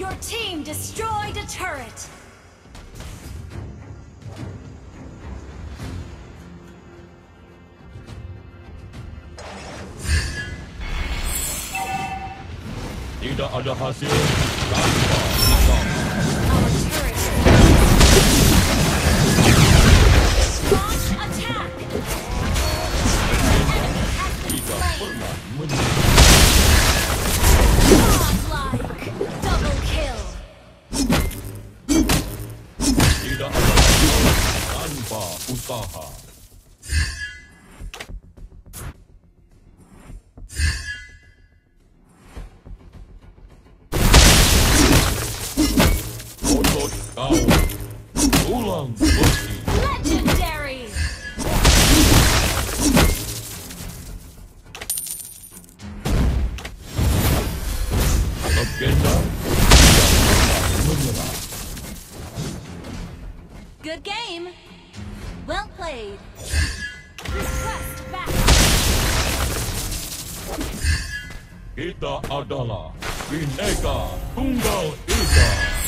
Your team destroyed a turret. Tidak ada hasil tanpa usaha. Our turret. Launch attack. Enemy has been Tidak slain. pernah menyerah. Godlike. Double kill. Tidak ada hasil tanpa usaha. Otot kau ulang bersih. Legendary. Legenda tidak pernah menyerah. Good game. Well played. Request back. Kita adalah Bhinneka Tunggal Ika.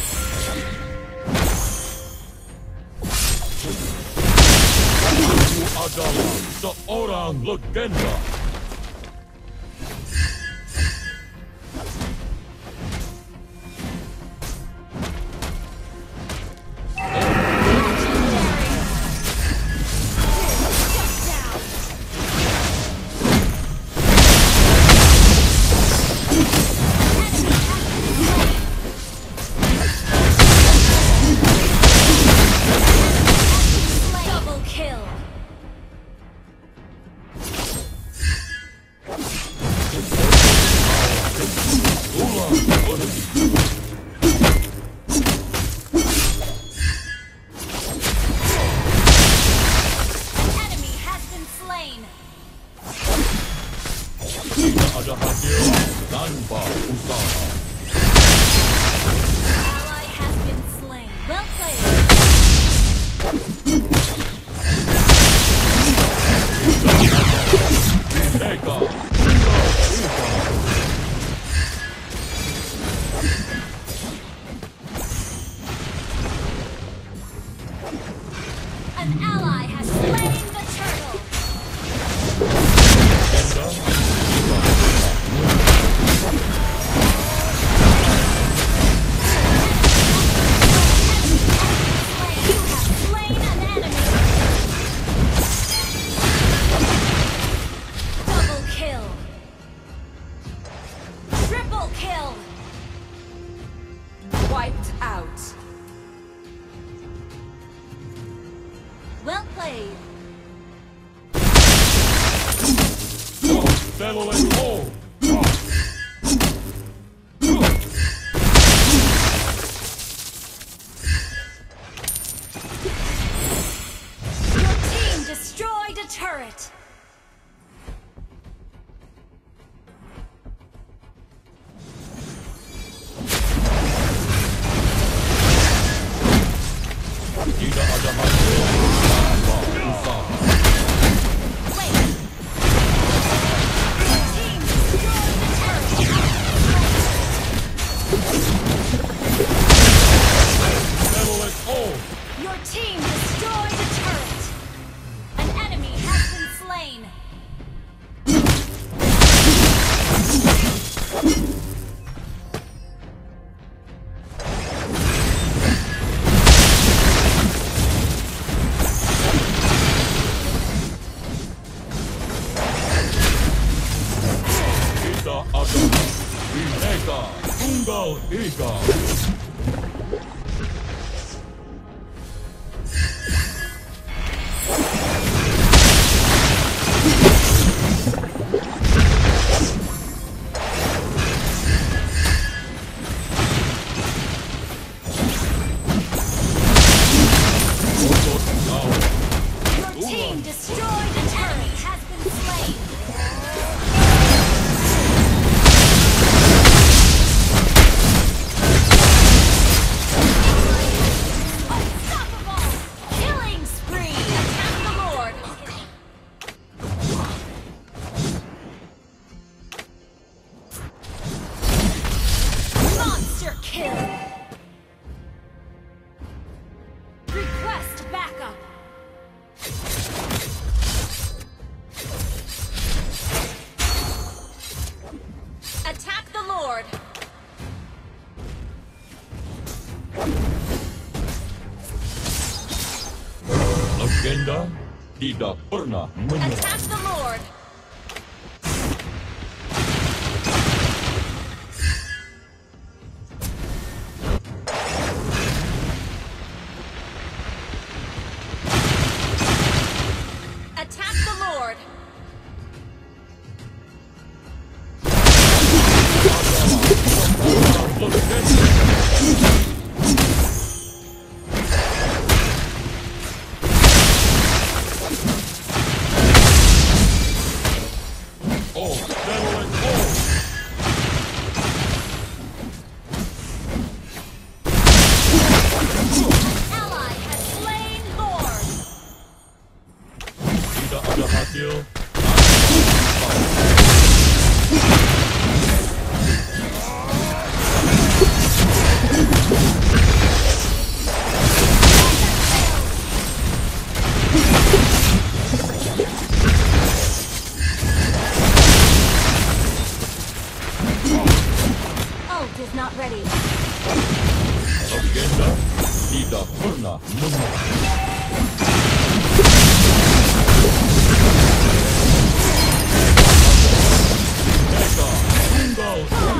Aku adalah seorang legenda. Double kill. Ulang bersih. An enemy has been slain. Tidak ada hasil tanpa usaha. Ally has been slain. Well played. Bhinneka Tunggal Ika. An ally has slain the turtle. Legenda tidak pernah menyerah. You have slain an enemy. Double kill. Triple kill. Wiped out. Well played. Settle it all. Your team destroyed a turret. Tidak ada hasil tanpa usaha. Wait. Your team destroyed the turret. Settle it all. Your team destroyed a turret. An enemy has been slain. Kita adalah Bhinneka Tunggal Ika. Otot kau Your team destroyed a turret. Has been slain. kill. Request backup. Attack the Lord. Legenda tidak pernah menyerah. Attack the Lord. Attack the Lord. Oh, settle it all. Ally has slain Lord. Tidak ada hasil. Ult is not ready. Legenda tidak pernah menyerah. Mega Tunggal